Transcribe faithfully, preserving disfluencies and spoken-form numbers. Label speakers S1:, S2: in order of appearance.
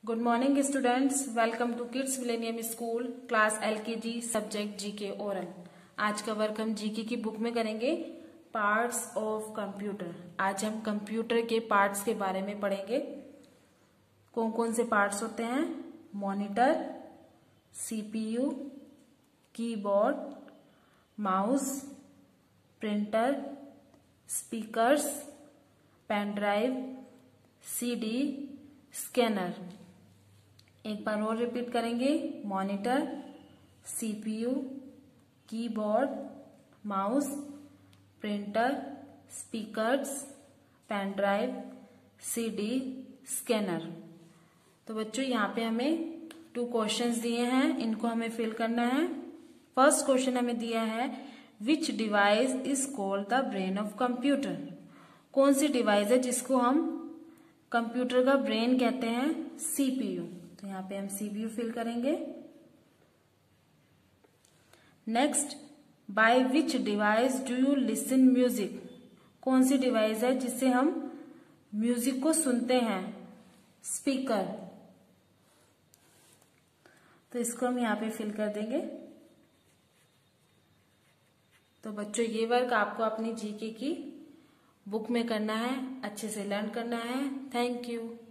S1: Good morning students, welcome to kids millennium school class LKG subject GK oral. आज का work हम GK की book में करेंगे, पार्ट्स ऑफ कंप्यूटर। आज हम कंप्यूटर के पार्ट्स के बारे में पढ़ेंगे। कौन कौन से पार्ट्स होते हैं? Monitor, CPU, keyboard, mouse, printer, speakers, pen drive, CD, scanner. एक बार और रिपीट करेंगे। Monitor, CPU, keyboard, mouse, printer, speakers, pen drive, CD, scanner. तो बच्चों यहाँ पे हमें टू क्वेश्चंस दिए हैं, इनको हमें फिल करना है। फर्स्ट क्वेश्चन हमें दिया है, which device is called the brain of computer. कौन सी डिवाइस है जिसको हम कंप्यूटर का ब्रेन कहते हैं? सीपीयू। तो यहाँ पे हम सीपीयू फिल करेंगे। Next, by which device do you listen music. कौन सी डिवाइस है जिससे हम म्यूजिक को सुनते हैं? स्पीकर। तो इसको हम यहाँ पे फिल कर देंगे। तो बच्चों ये वर्क आपको अपनी जीके की बुक में करना है, अच्छे से लर्न करना है। Thank you.